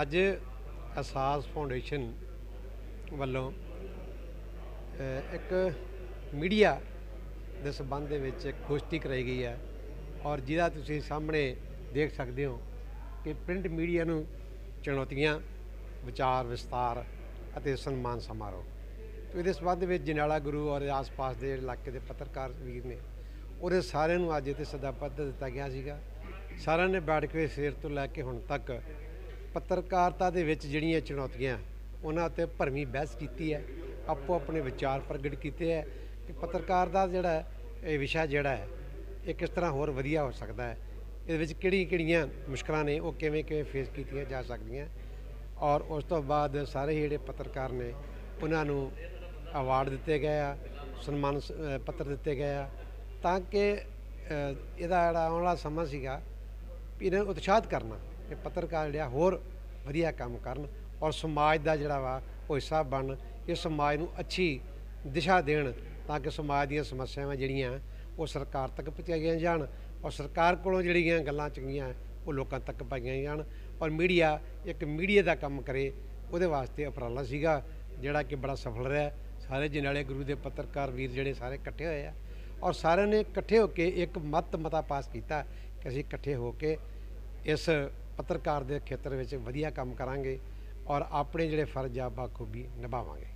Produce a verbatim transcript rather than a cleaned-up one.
ਅੱਜ ਅਹਿਸਾਸ ਫਾਊਂਡੇਸ਼ਨ ਵੱਲੋਂ ਇੱਕ ਮੀਡੀਆ ਦੇ ਸੰਬੰਧ ਦੇ ਵਿੱਚ ਇੱਕ ਗੋਸ਼ਟੀ ਕਰਾਈ ਗਈ ਹੈ ਔਰ ਜਿਹਦਾ ਤੁਸੀਂ ਸਾਹਮਣੇ ਦੇਖ ਸਕਦੇ ਹੋ ਕਿ ਪ੍ਰਿੰਟ ਮੀਡੀਆ ਨੂੰ ਚੁਣੌਤੀਆਂ, ਵਿਚਾਰ ਵਿਸਤਾਰ ਅਤੇ ਸਨਮਾਨ ਸਮਾਰੋਹ। तो ये संबंध में जनाला गुरु और आस पास के इलाके के पत्रकार वीर ने और सारे अज इतने सदा पत्र दिता गया सीगा। सारे ने बैठ के सवेर तो लैके हुण तक पत्रकारिता दे विच जिहड़ियां चुनौतियां उन्हां उत्ते भरवीं बहस की है, आपो अपने विचार प्रगट किए है कि पत्रकार का जिहड़ा ये विषय जिहड़ा है ये किस तरह होर वधिया हो सकता है, इहदे विच किहड़ियां-किहड़ियां मुश्किलां ने वो किवें किवें फेस कीतियां जा सकदियां। और उस तो बाद सारे जिहड़े पत्रकार ने उन्हां नूं अवार्ड दिते गए आ, सन्मान पत्र दिते गए आ ताकि इहदा जिहड़ा आउण वाला समा सीगा भी इन्हां नूं उत्साहित करना कि पत्रकार जिहड़ा होर वधिया काम करन और समाज का जिहड़ा वा वो हिस्सा बनन, इस समाज नूं अच्छी दिशा देण ताकि समाज दीयां समस्यावां जिहड़ियां वो सरकार तक पहुँचाईयां जाण और सरकार कोलों जिहड़ियां गल्लां चंगीआं वो लोकां तक पाईयां जाण और मीडिया एक मीडिया का काम करे उहदे वास्ते उपराला सीगा जिहड़ा कि बड़ा सफल रहा। सारे जनाले गुरु के पत्रकार वीर जिहड़े सारे इकट्ठे होए आ और सारे ने इकट्ठे होकर एक मत मता पास किया कि असीं इकट्ठे होकर इस पत्रकार के खेत्र में वधिया काम करांगे और अपने जिहड़े फर्ज आ बाखूबी निभावांगे।